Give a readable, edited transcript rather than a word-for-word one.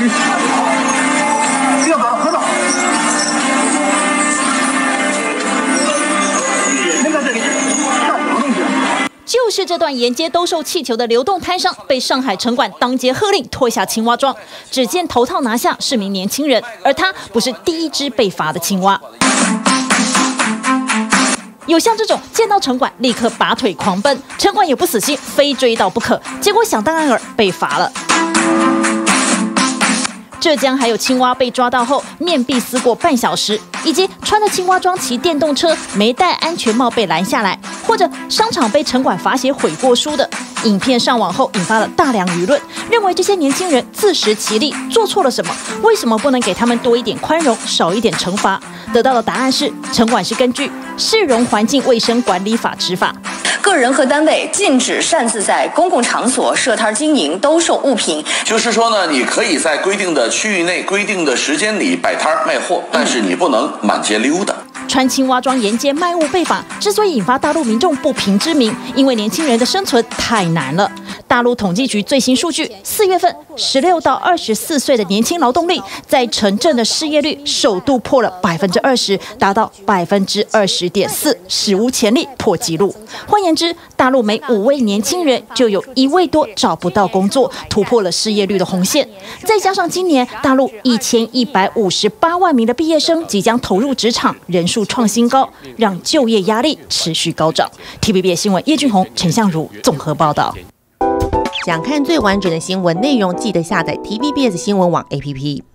要不要喝到？那个这里上什么东西？ 就是这段沿街兜售气球的流动摊上，被上海城管当街喝令脱下青蛙装，只见头套拿下是名年轻人，而他不是第一只被罚的青蛙。有像这种见到城管立刻拔腿狂奔，城管也不死心，非追到不可，结果想当然尔被罚了。浙江还有青蛙被抓到后面壁思过半小时，以及穿着青蛙装骑电动车没戴安全帽被拦下来，或者商场被城管罚写悔过书的。影片上网后引发了大量舆论，认为这些年轻人自食其力，做错了什么？为什么不能给他们多一点宽容，少一点惩罚？得到的答案是，城管是根据《市容环境卫生管理法》执法。 个人和单位禁止擅自在公共场所设摊经营、兜售物品。 就是说呢，你可以在规定的区域内、规定的时间里摆摊卖货，但是你不能满街溜达。 穿青蛙装沿街卖物被罚，之所以引发大陆民众不平之鸣，因为年轻人的生存太难了。大陆统计局最新数据，4月份16到24岁的年轻劳动力在城镇的失业率首度破了20%，达到20.4%，史无前例破纪录。换言之，大陆每5位年轻人就有1位多找不到工作，突破了失业率的红线。再加上今年大陆1158万名的毕业生即将投入职场，人数创新高，让就业压力持续高涨。TVBS 新闻叶俊宏、陈相如综合报道。 想看最完整的新闻内容，记得下载 TVBS 新闻网 APP。